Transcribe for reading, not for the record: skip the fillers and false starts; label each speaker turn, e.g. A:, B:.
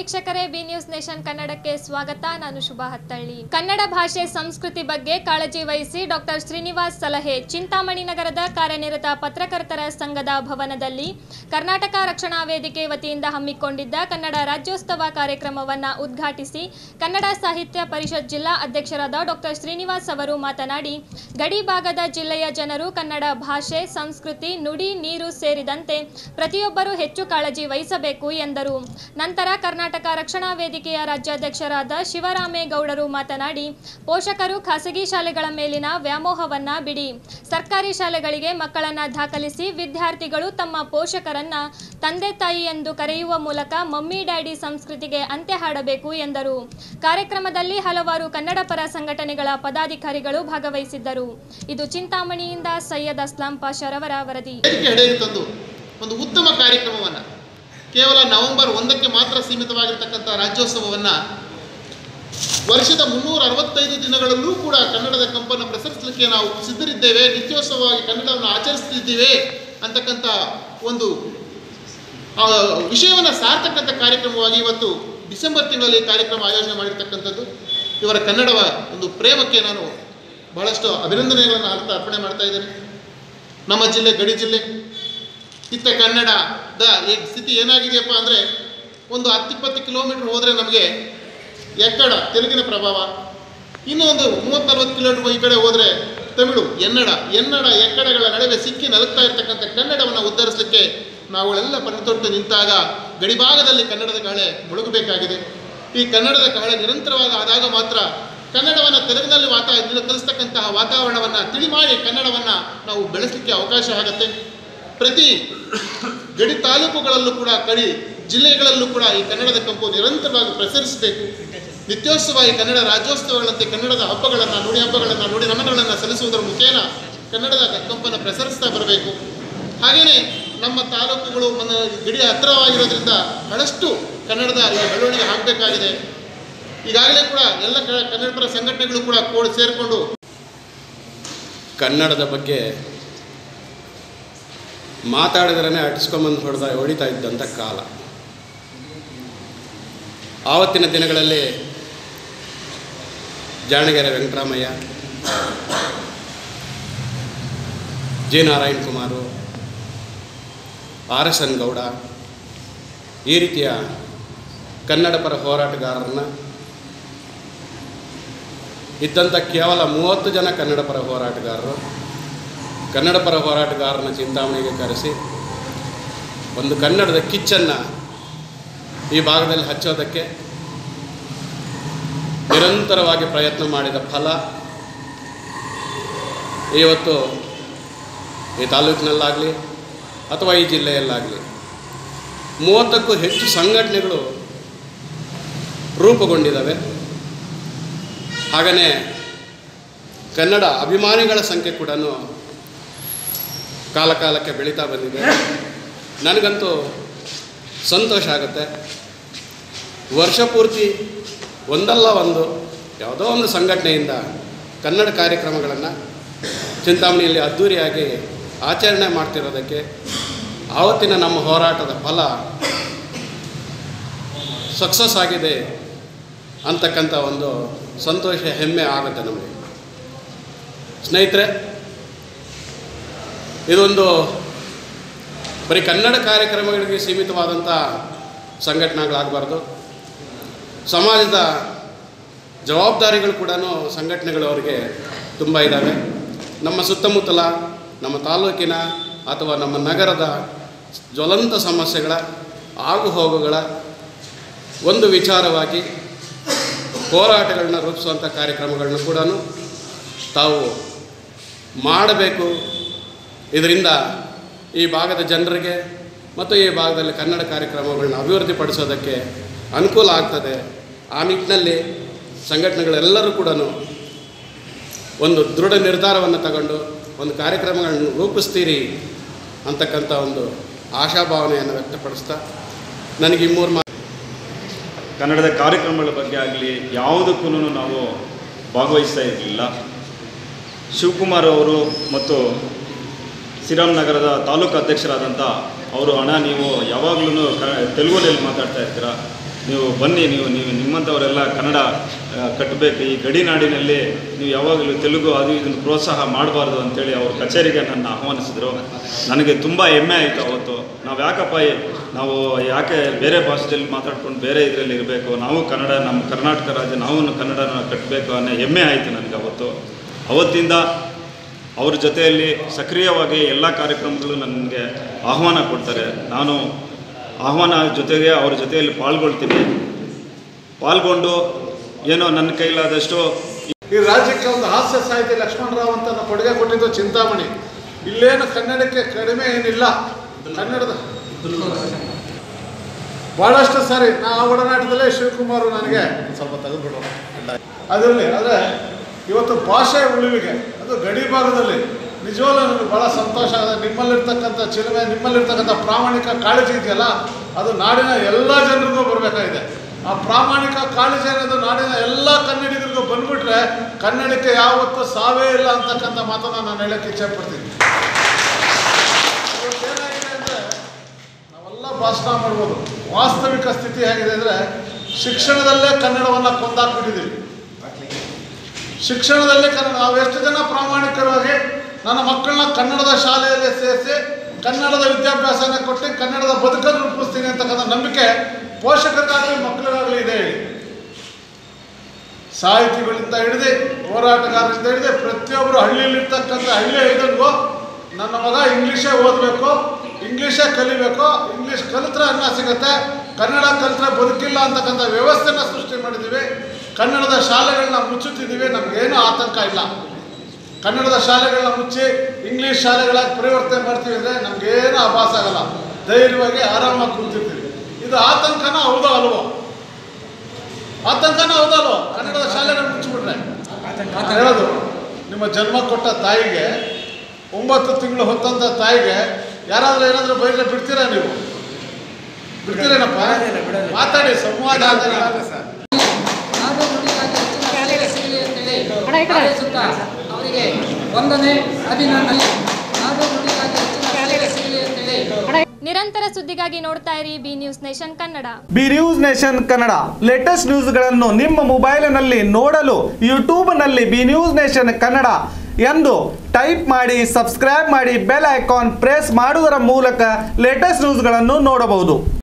A: ವೀಕ್ಷಕರೇ, B news nation ಕನ್ನಡಕ್ಕೆ ಸ್ವಾಗತ. ನಾನು ಶುಭಾ ಹತ್ತಳ್ಳಿ. ಕನ್ನಡ ಭಾಷೆ ಸಂಸ್ಕೃತಿ ಬಗ್ಗೆ ಕಾಳಜಿ ವಹಿಸಿ ಡಾಕ್ಟರ್ ಶ್ರೀನಿವಾಸ್ ಸಲಹೆ. ಚಿಂತಾಮಣಿ ನಗರದ ಕಾರ್ಯನಿರತ ಪತ್ರಕರ್ತರ ಸಂಘದ ಭವನದಲ್ಲಿ ಕರ್ನಾಟಕ ರಕ್ಷಣಾ ವೇದಿಕೆ ವತಿಯಿಂದ ಹಮ್ಮಿಕೊಂಡಿದ್ದ ಕನ್ನಡ ರಾಜ್ಯೋತ್ಸವ ಕಾರ್ಯಕ್ರಮವನ್ನು ಉದ್ಘಾಟಿಸಿ ಕನ್ನಡ ಸಾಹಿತ್ಯ ಪರಿಷತ್ ಜಿಲ್ಲಾ ಅಧ್ಯಕ್ಷರಾದ ಡಾಕ್ಟರ್ ಶ್ರೀನಿವಾಸ್ ಅವರು ಮಾತನಾಡಿ, ಗಡಿ ಭಾಗದ ಜಿಲ್ಲೆಯ ಜನರು ಕನ್ನಡ ಭಾಷೆ, ಸಂಸ್ಕೃತಿ, ನುಡಿ, ನೀರು ಸೇರಿದಂತೆ ಪ್ರತಿಯೊಬ್ಬರೂ ಹೆಚ್ಚು ಕಾಳಜಿ ವಹಿಸಬೇಕು ಎಂದರು. ನಂತರ ಕರ್ನಾಟಕ ರಕ್ಷಣಾ ವೇದಿಕೆಯ ರಾಜ್ಯಾಧ್ಯಕ್ಷರಾದ ಶಿವರಾಮೇಗೌಡರು ಮಾತನಾಡಿ, ಪೋಷಕರು ಖಾಸಗಿ ಶಾಲೆಗಳ ಮೇಲಿನ ವ್ಯಾಮೋಹವನ್ನ ಬಿಡಿ, ಸರ್ಕಾರಿ ಶಾಲೆಗಳಿಗೆ ಮಕ್ಕಳನ್ನ ದಾಖಲಿಸಿ ವಿದ್ಯಾರ್ಥಿಗಳು ತಮ್ಮ ಪೋಷಕರನ್ನ ತಂದೆ ತಾಯಿ ಎಂದು ಕರೆಯುವ ಮೂಲಕ ಮಮ್ಮಿ ಡ್ಯಾಡಿ ಸಂಸ್ಕೃತಿಗೆ ಅಂತ್ಯ ಹಾಡಬೇಕು ಎಂದರು. ಕಾರ್ಯಕ್ರಮದಲ್ಲಿ ಹಲವಾರು ಕನ್ನಡ ಪರ ಸಂಘಟನೆಗಳ ಪದಾಧಿಕಾರಿಗಳು ಭಾಗವಹಿಸಿದ್ದರು. ಇದು ಚಿಂತಾಮಣಿಯಿಂದ ಸೈಯದ್ ಅಸ್ಲಾಂ ಪಾಷರವರ ವರದಿ.
B: ಒಂದು ಉತ್ತಮ ಕಾರ್ಯಕ್ರಮವನ್ನು ಕೇವಲ ನವೆಂಬರ್ 1ಕ್ಕೆ ಮಾತ್ರ ಸೀಮಿತವಾಗಿರತಕ್ಕಂಥ ರಾಜ್ಯೋತ್ಸವವನ್ನು ವರ್ಷದ 365 ದಿನಗಳಲ್ಲೂ ಕೂಡ ಕನ್ನಡದ ಕಂಪನ್ನು ಪ್ರಸರಿಸಲಿಕ್ಕೆ ನಾವು ಸಿದ್ಧರಿದ್ದೇವೆ, ನಿತ್ಯೋತ್ಸವವಾಗಿ ಕನ್ನಡವನ್ನು ಆಚರಿಸ್ತಿದ್ದೇವೆ ಅಂತಕ್ಕಂಥ ಒಂದು ವಿಷಯವನ್ನು ಸಾರ್ತಕ್ಕಂಥ ಕಾರ್ಯಕ್ರಮವಾಗಿ ಇವತ್ತು ಡಿಸೆಂಬರ್ ತಿಂಗಳಲ್ಲಿ ಕಾರ್ಯಕ್ರಮ ಆಯೋಜನೆ ಮಾಡಿರ್ತಕ್ಕಂಥದ್ದು. ಇವರ ಕನ್ನಡವ ಒಂದು ಪ್ರೇಮಕ್ಕೆ ನಾನು ಬಹಳಷ್ಟು ಅಭಿನಂದನೆಗಳನ್ನು ಅರ್ಪಣೆ ಮಾಡ್ತಾ ಇದ್ದೇನೆ. ನಮ್ಮ ಜಿಲ್ಲೆ ಗಡಿ ಜಿಲ್ಲೆ, ಇತ್ತ ಕನ್ನಡದ ಸ್ಥಿತಿ ಏನಾಗಿದೆಯಪ್ಪ ಅಂದರೆ, ಒಂದು 10-20 ಕಿಲೋಮೀಟರ್ ಹೋದರೆ ನಮಗೆ ಎಕ್ಕಡ ತೆಲುಗಿನ ಪ್ರಭಾವ, ಇನ್ನೂ ಒಂದು 30-40 ಕಿಲೋಮೀಟರ್ ಈ ಕಡೆ ಹೋದರೆ ತಮಿಳು, ಎನ್ನಡ ಎಕ್ಕಡಗಳ ನಡುವೆ ಸಿಕ್ಕಿ ನಲುಗ್ತಾ ಇರ್ತಕ್ಕಂಥ ಕನ್ನಡವನ್ನು ಉದ್ಧರಿಸಲಿಕ್ಕೆ ನಾವುಗಳೆಲ್ಲ ಪಣತೊಟ್ಟು ನಿಂತಾಗ ಗಡಿಭಾಗದಲ್ಲಿ ಕನ್ನಡದ ಕಹಳೆ ಮುಳುಗಬೇಕಾಗಿದೆ. ಈ ಕನ್ನಡದ ಕಹಳೆ ನಿರಂತರವಾಗಿ ಆದಾಗ ಮಾತ್ರ ಕನ್ನಡವನ್ನು ತೆಲುಗಿನಲ್ಲಿ ಕಲಿಸ್ತಕ್ಕಂತಹ ವಾತಾವರಣವನ್ನು ತಿಳಿ ಮಾಡಿ ಕನ್ನಡವನ್ನು ನಾವು ಬೆಳೆಸಲಿಕ್ಕೆ ಅವಕಾಶ ಆಗುತ್ತೆ. ಪ್ರತಿ ಗಡಿ ತಾಲೂಕುಗಳಲ್ಲೂ ಕೂಡ, ಗಡಿ ಜಿಲ್ಲೆಗಳಲ್ಲೂ ಕೂಡ ಈ ಕನ್ನಡದ ಕಂಪು ನಿರಂತರವಾಗಿ ಪ್ರಸರಿಸಬೇಕು. ನಿತ್ಯೋತ್ಸವ, ಈ ಕನ್ನಡ ರಾಜ್ಯೋತ್ಸವಗಳಂತೆ ಕನ್ನಡದ ಹಬ್ಬಗಳನ್ನು, ನುಡಿ ಹಬ್ಬಗಳನ್ನು, ನುಡಿ ನಮನಗಳನ್ನು ಸಲ್ಲಿಸುವುದರ ಮುಖೇನ ಕನ್ನಡದ ಕಂಪನ್ನು ಪ್ರಸರಿಸ್ತಾ ಬರಬೇಕು. ಹಾಗೆಯೇ ನಮ್ಮ ತಾಲೂಕುಗಳು ಗಡಿ ಹತ್ತಿರವಾಗಿರೋದ್ರಿಂದ ಬಹಳಷ್ಟು ಕನ್ನಡದ ಬೆಳವಣಿಗೆ ಆಗಬೇಕಾಗಿದೆ. ಈಗಾಗಲೇ ಕೂಡ ಎಲ್ಲ ಕನ್ನಡಪರ ಸಂಘಟನೆಗಳು ಕೂಡ ಸೇರಿಕೊಂಡು
C: ಕನ್ನಡದ ಬಗ್ಗೆ ಮಾತಾಡಿದ್ರೇ ಅಟಿಸ್ಕೊಂಬಂದು ಹೊಡಿತಾ ಇದ್ದಂಥ ಕಾಲ. ಆವತ್ತಿನ ದಿನಗಳಲ್ಲಿ ಜಾಣಗೆರೆ ವೆಂಕಟರಾಮಯ್ಯ, ಜಿ ನಾರಾಯಣ ಕುಮಾರು, RSN ಗೌಡ ಈ ರೀತಿಯ ಕನ್ನಡ ಪರ ಹೋರಾಟಗಾರರನ್ನ ಇದ್ದಂಥ ಕೇವಲ 30 ಜನ ಕನ್ನಡ ಪರ ಹೋರಾಟಗಾರರು ಕನ್ನಡ ಪರ ಹೋರಾಟಗಾರನ ಚಿಂತಾಮಣಿಗೆ ಕರೆಸಿ ಒಂದು ಕನ್ನಡದ ಕಿಚ್ಚನ್ನು ಈ ಭಾಗದಲ್ಲಿ ಹಚ್ಚೋದಕ್ಕೆ ನಿರಂತರವಾಗಿ ಪ್ರಯತ್ನ ಮಾಡಿದ ಫಲ ಇವತ್ತು ಈ ತಾಲೂಕಿನಲ್ಲಾಗಲಿ ಅಥವಾ ಈ ಜಿಲ್ಲೆಯಲ್ಲಾಗಲಿ 30ಕ್ಕೂ ಹೆಚ್ಚು ಸಂಘಟನೆಗಳು ರೂಪುಗೊಂಡಿದ್ದಾವೆ. ಹಾಗೆಯೇ ಕನ್ನಡ ಅಭಿಮಾನಿಗಳ ಸಂಖ್ಯೆ ಕೂಡ ಕಾಲಕಾಲಕ್ಕೆ ಬೆಳೀತಾ ಬಂದಿದೆ. ನನಗಂತೂ ಸಂತೋಷ ಆಗುತ್ತೆ. ವರ್ಷ ಪೂರ್ತಿ ಒಂದಲ್ಲ ಒಂದು ಯಾವುದೋ ಒಂದು ಸಂಘಟನೆಯಿಂದ ಕನ್ನಡ ಕಾರ್ಯಕ್ರಮಗಳನ್ನು ಚಿಂತಾಮಣಿಯಲ್ಲಿ ಅದ್ಧೂರಿಯಾಗಿ ಆಚರಣೆ ಮಾಡ್ತಿರೋದಕ್ಕೆ ಆವತ್ತಿನ ನಮ್ಮ ಹೋರಾಟದ ಫಲ ಸಕ್ಸಸ್ ಆಗಿದೆ ಅಂತಕ್ಕಂಥ ಒಂದು ಸಂತೋಷ, ಹೆಮ್ಮೆ ಆಗುತ್ತೆ ನಮಗೆ. ಸ್ನೇಹಿತರೆ, ಇದೊಂದು ಬರೀ ಕನ್ನಡ ಕಾರ್ಯಕ್ರಮಗಳಿಗೆ ಸೀಮಿತವಾದಂಥ ಸಂಘಟನೆಗಳಾಗಬಾರ್ದು. ಸಮಾಜದ ಜವಾಬ್ದಾರಿಗಳು ಕೂಡ ಸಂಘಟನೆಗಳು ಅವರಿಗೆ ತುಂಬ ಇದ್ದಾವೆ. ನಮ್ಮ ಸುತ್ತಮುತ್ತಲ, ನಮ್ಮ ತಾಲೂಕಿನ ಅಥವಾ ನಮ್ಮ ನಗರದ ಜ್ವಲಂತ ಸಮಸ್ಯೆಗಳ ಆಗುಹೋಗುಗಳ ಒಂದು ವಿಚಾರವಾಗಿ ಹೋರಾಟಗಳನ್ನ ರೂಪಿಸುವಂಥ ಕಾರ್ಯಕ್ರಮಗಳನ್ನ ಕೂಡ ತಾವು ಮಾಡಬೇಕು. ಇದರಿಂದ ಈ ಭಾಗದ ಜನರಿಗೆ ಮತ್ತು ಈ ಭಾಗದಲ್ಲಿ ಕನ್ನಡ ಕಾರ್ಯಕ್ರಮಗಳನ್ನ ಅಭಿವೃದ್ಧಿಪಡಿಸೋದಕ್ಕೆ ಅನುಕೂಲ ಆಗ್ತದೆ. ಆ ನಿಟ್ಟಿನಲ್ಲಿ ಸಂಘಟನೆಗಳೆಲ್ಲರೂ ಕೂಡ ಒಂದು ದೃಢ ನಿರ್ಧಾರವನ್ನು ತಗೊಂಡು ಒಂದು ಕಾರ್ಯಕ್ರಮಗಳನ್ನು ರೂಪಿಸ್ತೀರಿ ಅಂತಕ್ಕಂಥ ಒಂದು ಆಶಾಭಾವನೆಯನ್ನು ವ್ಯಕ್ತಪಡಿಸ್ತಾ ನನಗೆ ಈ 3
D: ಕನ್ನಡದ ಕಾರ್ಯಕ್ರಮಗಳ ಬಗ್ಗೆ ಆಗಲಿ ಯಾವುದಕ್ಕೂ ನಾವು ಭಾಗವಹಿಸ್ತಾ ಇರಲಿಲ್ಲ. ಶಿವಕುಮಾರ್ ಅವರು ಮತ್ತು ನಗರದ ತಾಲೂಕು ಅಧ್ಯಕ್ಷರಾದಂಥ ಅವರು, ಅಣ್ಣ ನೀವು ಯಾವಾಗಲೂ ತೆಲುಗುನಲ್ಲಿ ಮಾತಾಡ್ತಾ ಇರ್ತೀರ, ನೀವು ಬನ್ನಿ, ನೀವು ನಿಮ್ಮಂಥವರೆಲ್ಲ ಕನ್ನಡ ಕಟ್ಟಬೇಕು. ಈ ಗಡಿನಾಡಿನಲ್ಲಿ ನೀವು ಯಾವಾಗಲೂ ತೆಲುಗು ಅದು ಇದನ್ನು ಪ್ರೋತ್ಸಾಹ ಮಾಡಬಾರ್ದು ಅಂತೇಳಿ ಅವ್ರ ಕಚೇರಿಗೆ ನನ್ನ ಆಹ್ವಾನಿಸಿದ್ರು. ನನಗೆ ತುಂಬ ಹೆಮ್ಮೆ ಆಯಿತು ಅವತ್ತು. ನಾವು ನಾವು ಯಾಕೆ ಬೇರೆ ಭಾಷೆಯಲ್ಲಿ ಮಾತಾಡ್ಕೊಂಡು ಬೇರೆ ಇದರಲ್ಲಿ ಇರಬೇಕು, ನಾವು ಕನ್ನಡ, ನಮ್ಮ ಕರ್ನಾಟಕ ರಾಜ್ಯ, ನಾವು ಕನ್ನಡನ ಕಟ್ಟಬೇಕು ಅನ್ನೋ ಹೆಮ್ಮೆ ಆಯಿತು ನನಗೆ ಅವತ್ತಿಂದ ಅವ್ರ ಜೊತೆಯಲ್ಲಿ ಸಕ್ರಿಯವಾಗಿ ಎಲ್ಲ ಕಾರ್ಯಕ್ರಮಗಳು ನನಗೆ ಆಹ್ವಾನ ಕೊಡ್ತಾರೆ. ನಾನು ಆಹ್ವಾನ ಜೊತೆಗೆ ಅವ್ರ ಜೊತೆಯಲ್ಲಿ ಪಾಲ್ಗೊಂಡು ಏನೋ ನನ್ನ ಕೈಲಾದಷ್ಟು
B: ಈ ರಾಜ್ಯಕ್ಕೆ ಒಂದು ಹಾಸ್ಯ ಸಾಹಿತಿ ಲಕ್ಷ್ಮಣರಾವ್ ಅಂತ ಕೊಡುಗೆ ಕೊಟ್ಟಿದ್ದು ಚಿಂತಾಮಣಿ. ಇಲ್ಲೇನು ಕನ್ನಡಕ್ಕೆ ಕಡಿಮೆ ಏನಿಲ್ಲ. ಕನ್ನಡದ ಭಾಳಷ್ಟು ಸಾರಿ ಆ ಒಡನಾಟದಲ್ಲೇ ಶಿವಕುಮಾರ್ ನನಗೆ ಸ್ವಲ್ಪ ತೆಗೆದುಬಿಡೋಣ ಅದರಲ್ಲಿ. ಆದರೆ ಇವತ್ತು ಭಾಷೆ ಉಳಿವಿಗೆ ಅದು ಗಡಿ ಭಾಗದಲ್ಲಿ ನಿಜವಾಗ್ಲೂ ನನಗೆ ಭಾಳ ಸಂತೋಷ ಆಗಿದೆ. ನಿಮ್ಮಲ್ಲಿರ್ತಕ್ಕಂಥ ಚಿಲುಮೆ, ನಿಮ್ಮಲ್ಲಿರ್ತಕ್ಕಂಥ ಪ್ರಾಮಾಣಿಕ ಕಾಳಜಿ ಇದೆಯಲ್ಲ, ಅದು ನಾಡಿನ ಎಲ್ಲ ಜನರಿಗೂ ಬರಬೇಕಾಗಿದೆ. ಆ ಪ್ರಾಮಾಣಿಕ ಕಾಳಜಿ ಅನ್ನೋದು ನಾಡಿನ ಎಲ್ಲ ಕನ್ನಡಿಗರಿಗೂ ಬಂದ್ಬಿಟ್ರೆ ಕನ್ನಡಕ್ಕೆ ಯಾವತ್ತೂ ಸಾವೇ ಇಲ್ಲ ಅಂತಕ್ಕಂಥ ಮಾತನ್ನು ನಾನು ಹೇಳೋಕ್ಕೆ ಇಚ್ಛೆಪಡ್ತೀನಿ. ಇವತ್ತೇನಾಗಿದೆ ಅಂದರೆ ನಾವೆಲ್ಲ ಭಾಷಣ ಮಾಡ್ಬೋದು. ವಾಸ್ತವಿಕ ಸ್ಥಿತಿ ಹೇಗಿದೆ ಅಂದರೆ ಶಿಕ್ಷಣದಲ್ಲೇ ಕನ್ನಡವನ್ನು ಕೊಂದಾಕ್ಬಿಟ್ಟಿದ್ದೀವಿ. ಶಿಕ್ಷಣದಲ್ಲೇ ನಾವು ಎಷ್ಟು ಜನ ಪ್ರಾಮಾಣಿಕರಾಗಿ ನನ್ನ ಮಕ್ಕಳನ್ನ ಕನ್ನಡದ ಶಾಲೆಯಲ್ಲೇ ಸೇರಿಸಿ ಕನ್ನಡದ ವಿದ್ಯಾಭ್ಯಾಸನ ಕೊಟ್ಟು ಕನ್ನಡದ ಬದುಕನ್ನು ರೂಪಿಸ್ತೀನಿ ಅಂತಕ್ಕಂಥ ನಂಬಿಕೆ ಪೋಷಕರಿಗಾಗಲಿ ಮಕ್ಕಳಿಗಾಗಲಿ ಇದೆ ಹೇಳಿ. ಸಾಹಿತಿಗಳಿಂದ ಹಿಡಿದು ಹೋರಾಟಗಾರರಿಂದ ಹಿಡಿದು ಪ್ರತಿಯೊಬ್ಬರು ಹಳ್ಳಿಯಲ್ಲಿರ್ತಕ್ಕಂಥ ಹಳ್ಳಿ ಐದನಿಗೂ ನನ್ನ ಮಗ ಇಂಗ್ಲೀಷೇ ಓದಬೇಕು, ಇಂಗ್ಲೀಷೇ ಕಲಿಬೇಕು, ಇಂಗ್ಲೀಷ್ ಕಲಿತ್ರೆ ಅನ್ನ ಸಿಗುತ್ತೆ, ಕನ್ನಡ ಕಲಿತ್ರೆ ಬದುಕಿಲ್ಲ ಅಂತಕ್ಕಂಥ ವ್ಯವಸ್ಥೆನ ಸೃಷ್ಟಿ ಮಾಡಿದ್ದೀವಿ. ಕನ್ನಡದ ಶಾಲೆಗಳನ್ನ ಮುಚ್ಚುತ್ತಿದ್ದೀವಿ. ನಮಗೇನು ಆತಂಕ ಇಲ್ಲ. ಕನ್ನಡದ ಶಾಲೆಗಳನ್ನ ಮುಚ್ಚಿ ಇಂಗ್ಲೀಷ್ ಶಾಲೆಗಳಾಗಿ ಪರಿವರ್ತನೆ ಮಾಡ್ತೀವಿ ಅಂದರೆ ನಮಗೇನು ಆಭಾಸ ಆಗಲ್ಲ. ಧೈರ್ಯವಾಗಿ ಆರಾಮಾಗಿ ಕೂತಿರ್ತೀವಿ. ಇದು ಆತಂಕನ ಹೌದೋ ಅಲ್ವೋ? ಆತಂಕನ ಹೌದೋ ಅಲ್ವೋ? ಕನ್ನಡದ ಶಾಲೆಗಳನ್ನ ಮುಚ್ಚಿಬಿಟ್ರೆ ಹೇಳೋದು. ನಿಮ್ಮ ಜನ್ಮ ಕೊಟ್ಟ ತಾಯಿಗೆ 9 ತಿಂಗಳು ಹೊತ್ತಂಥ ತಾಯಿಗೆ ಯಾರಾದರೂ ಏನಾದರೂ ಬೈದ್ರೆ ಬಿಡ್ತೀರಾ? ನೀವು ಬಿಡ್ತೀರೇನಪ್ಪ? ಮಾತಾಡಿ, ಸಂವಾದ
E: ಅವರಿಗೆ ವಂದನೆ, ಅಭಿನಂದನೆ.
A: ನಿರಂತರ ಸುದ್ದಿಗಾಗಿ ನೋಡ್ತಾ ಇರಿ B news nation Kannada.
F: B news nation Kannada latest ನ್ಯೂಸ್ಗಳನ್ನು ನಿಮ್ಮ ಮೊಬೈಲಿನಲ್ಲಿ ನೋಡಲು ಯೂಟ್ಯೂಬ್ನಲ್ಲಿ ಬಿ ನ್ಯೂಸ್ ನೇಷನ್ ಕನ್ನಡ ಎಂದು ಟೈಪ್ ಮಾಡಿ, ಸಬ್ಸ್ಕ್ರೈಬ್ ಮಾಡಿ, ಬೆಲ್ ಐಕಾನ್ ಪ್ರೆಸ್ ಮಾಡುವುದರ ಮೂಲಕ ಲೇಟೆಸ್ಟ್ ನ್ಯೂಸ್ಗಳನ್ನು ನೋಡಬಹುದು.